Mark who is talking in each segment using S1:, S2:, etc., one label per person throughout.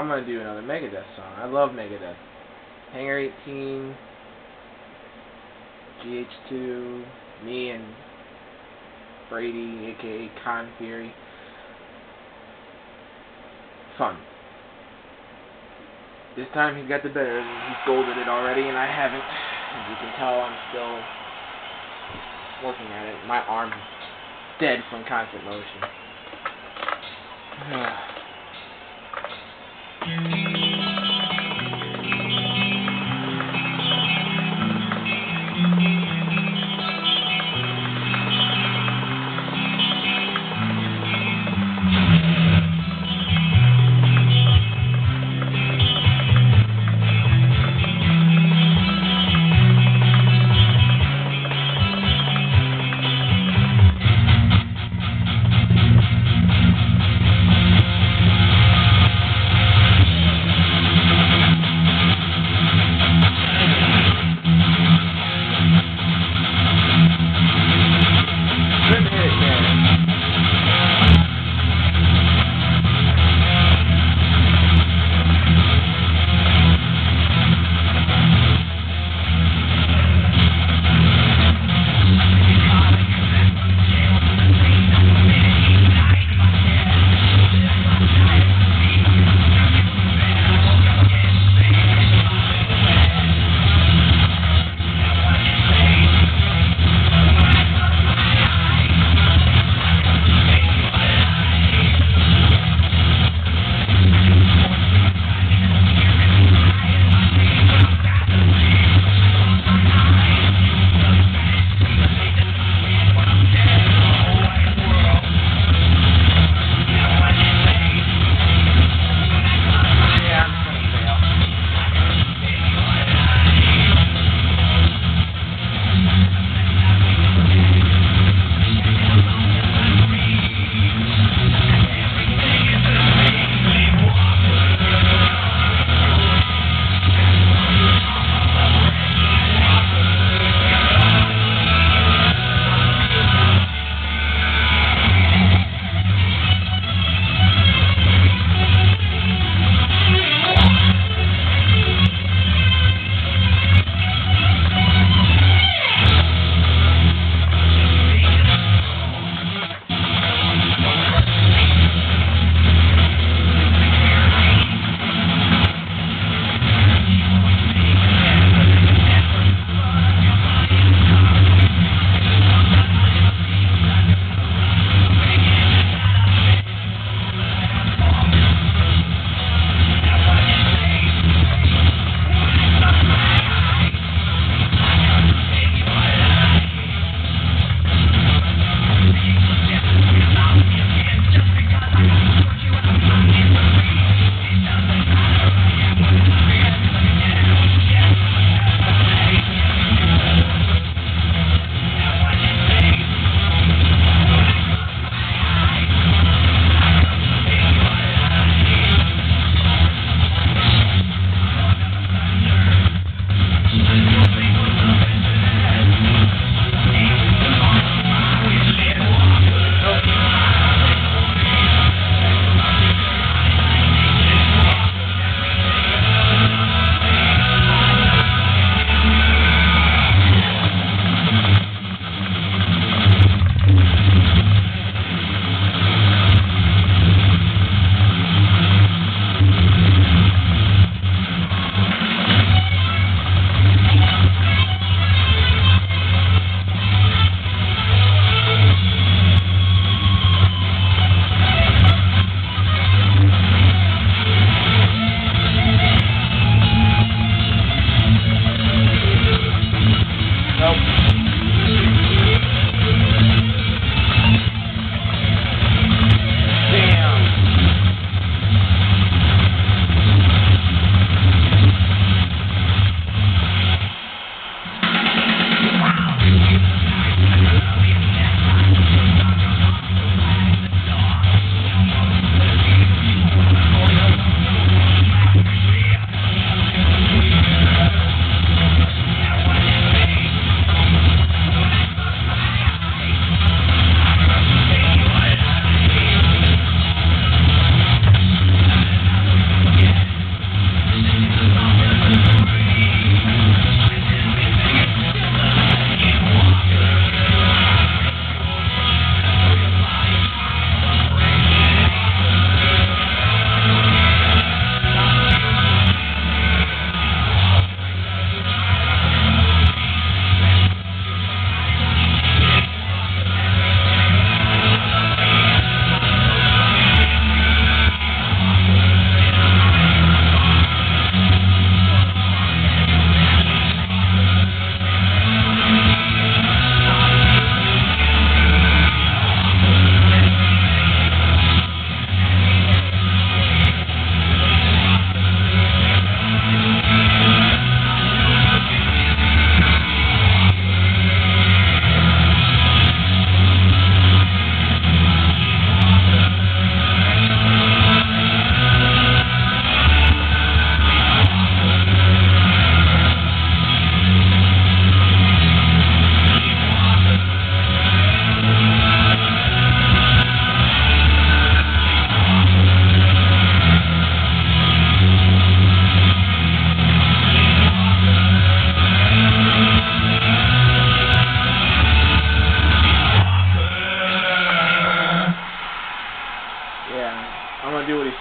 S1: I'm gonna do another Megadeth song. I love Megadeth. Hangar 18, GH2, me and Brady, aka Con Fury. Fun. This time he's got the better. He's golded it already, and I haven't. As you can tell, I'm still working at it. My arm's dead from constant motion.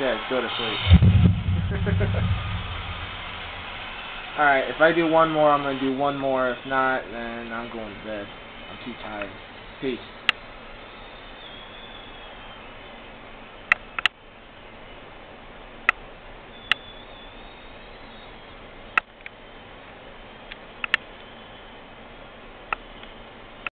S1: said, go to sleep. Alright, if I do one more, I'm going to do one more. If not, then I'm going to bed. I'm too tired. Peace.